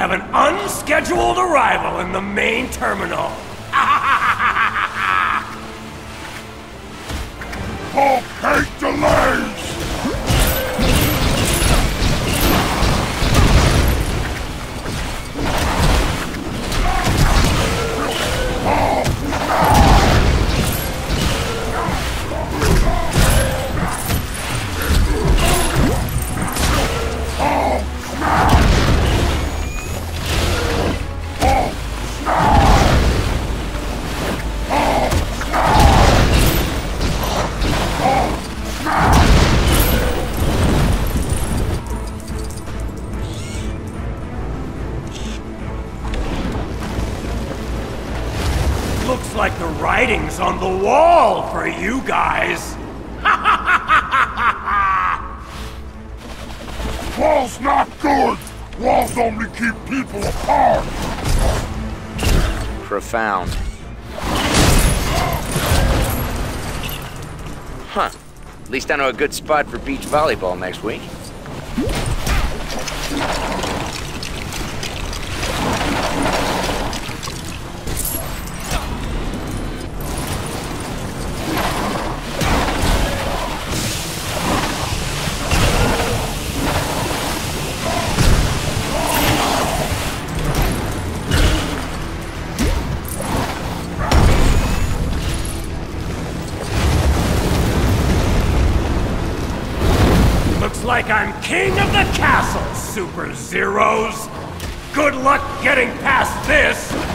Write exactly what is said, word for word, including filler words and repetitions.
have an unscheduled arrival in the main terminal. Hulk hate delays! Looks like the writing's on the wall for you guys. Walls not good! Walls only keep people apart! Profound. Huh. At least I know a good spot for beach volleyball next week. Looks like I'm king of the castle, Super Zeros. Good luck getting past this.